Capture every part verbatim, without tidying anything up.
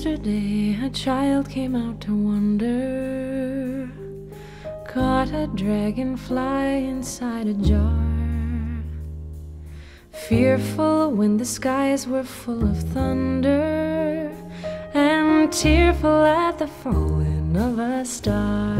Yesterday a child came out to wander, caught a dragonfly inside a jar. Fearful when the skies were full of thunder, and tearful at the falling of a star.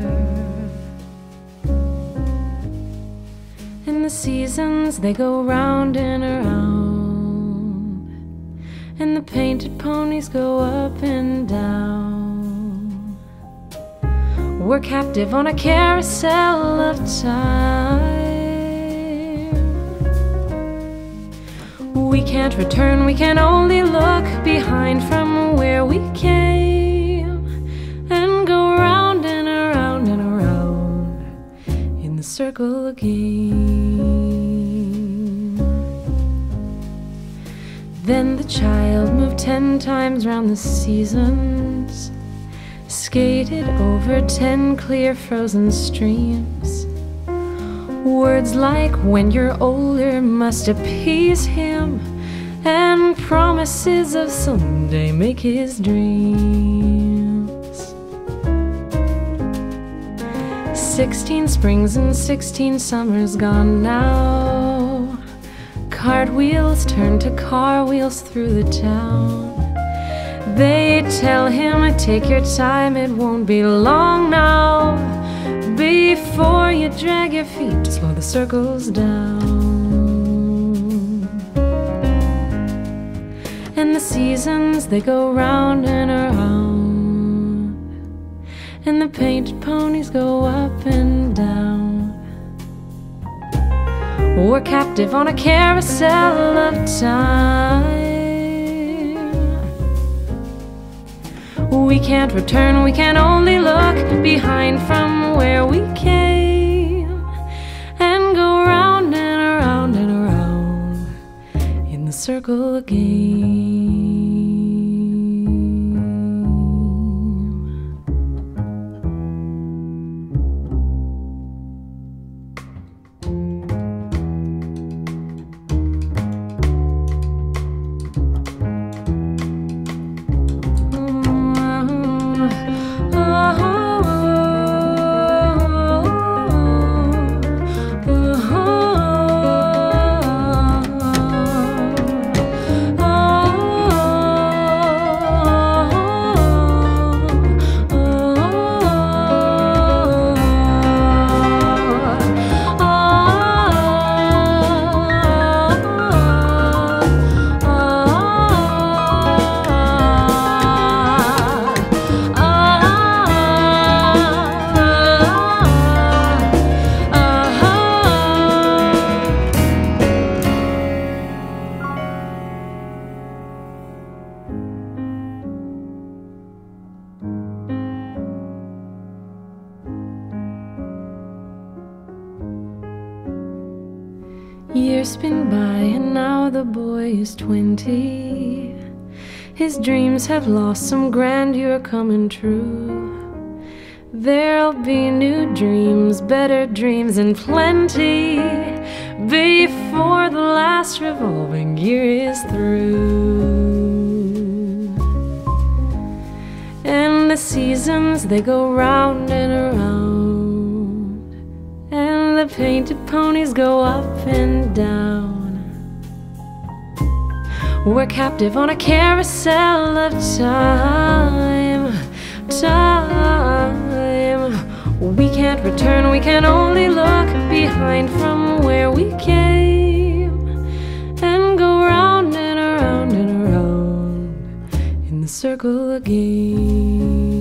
And the seasons, they go round and around, and the painted ponies go up and down. We're captive on a carousel of time. We can't return, we can only look behind from where we came, and go round and around and around in the circle again. Then the child moved ten times round the seasons, skated over ten clear frozen streams. Words like "when you're older" must appease him, and promises of someday make his dreams. Sixteen springs and sixteen summers gone now, cartwheels turn to car wheels through the town. They tell him, take your time, it won't be long now, before you drag your feet to slow the circles down. And the seasons, they go round and around, and the painted ponies go up and down. We're captive on a carousel of time. We can't return, we can only look behind from where we came, and go round and around and around in the circle again. Years spin by and now the boy is twenty. His dreams have lost some grandeur coming true. There'll be new dreams, better dreams and plenty, before the last revolving year is through. And the seasons, they go round and around, and the painted ponies go up and down. We're captive on a carousel of time, time. We can't return, we can only look behind from where we came, and go round and around and around in the circle again.